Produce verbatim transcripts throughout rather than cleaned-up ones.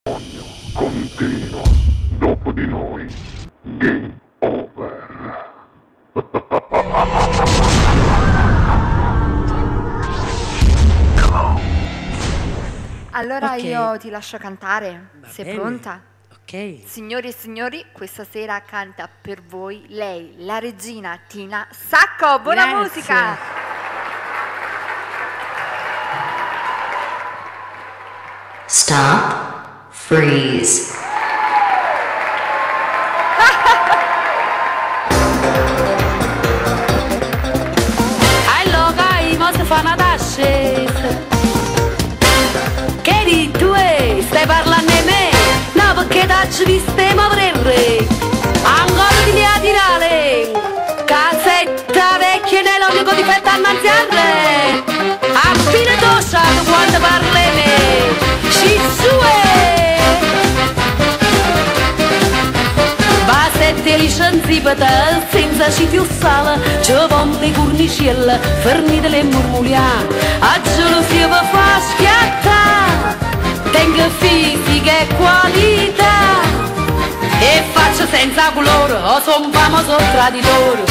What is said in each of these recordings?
Continua. Dopo di noi. Game over. Allora Ok. io ti lascio cantare. Va Sei bene. pronta? Ok. Signori e signori, questa sera canta per voi lei, la regina Tina Sacco. Buona Grazie. musica! Stop. Freeze. Allora i mos fanno da scesa. Che di tu è? Stai parlando di me? No, perché t'hai visto muovere il re. Ancora di lì a tirare. Casetta vecchia nell'olio di fetta annanzi al re. Appena tosciato quando parli me. Ci sue. Basette licenziata senza sitio sale, ci vanno le cornicelle, fermite le murmulia, a gelosia vi fa schiattare, tengo fisica e qualità, e faccio senza colore, o son famoso traditore.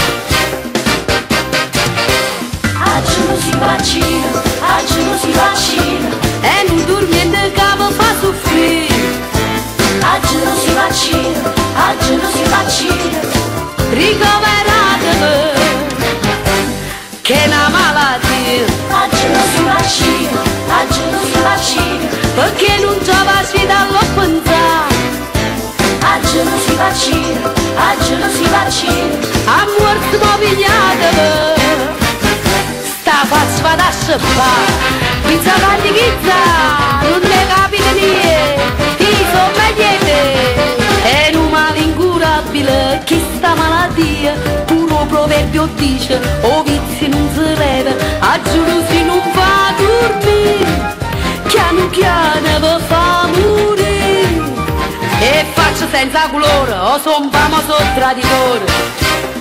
A gelosia si vaccina, a gelosia si vaccina, e non dormiente che mi fa soffrire. A gelosia si vaccina, a gelosia si vaccina, ricoveratevi, che è una malattia. A gelosia si vaccina, a gelosia si vaccina, perché non c'è facile lo pensare. A gelosia si vaccina, a gelosia si vaccina, a morte mobiliatevi. Sta faccia vada a scippare, pizza pandichizza, non ne capite niente, i sommeliete, è un male incurabile, che sta malattia, puro proverbio dice, o vizi non si reve, a giuro si non fa dormire, piano piano vi fa morire, e faccio senza colore, o son famoso traditore.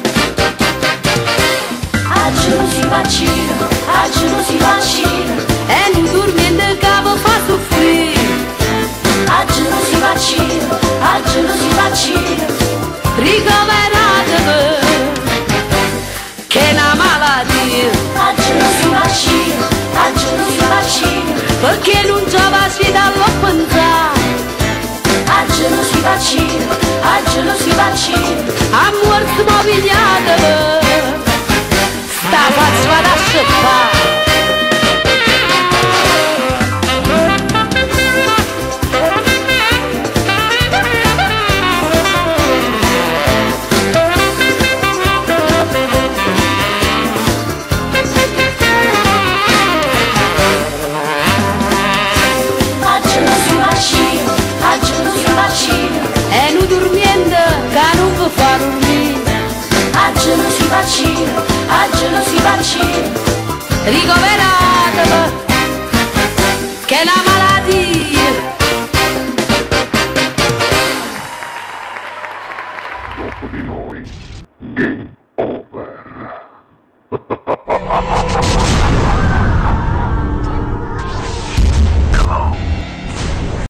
A giuro si vaccina, a giuro si vaccina, e non dormiente che vi fa soffrire. A giuro si vaccina, a giuro si vaccina, ricoveratevi, che è una malattia. A giuro si vaccina, a giuro si vaccina, perché non c'è facile lo pensare. A giuro si vaccina, a giuro si vaccina, a morte mobiliatevi. Sta faccia vada a scippare. A giuro si vaccina, a giuro si vaccina, e non dormiente che non vi fa dormire. A giuro si vaccina, a giuro si vaccina, ricoveratevi, che è una malattia. Dopo di noi. Game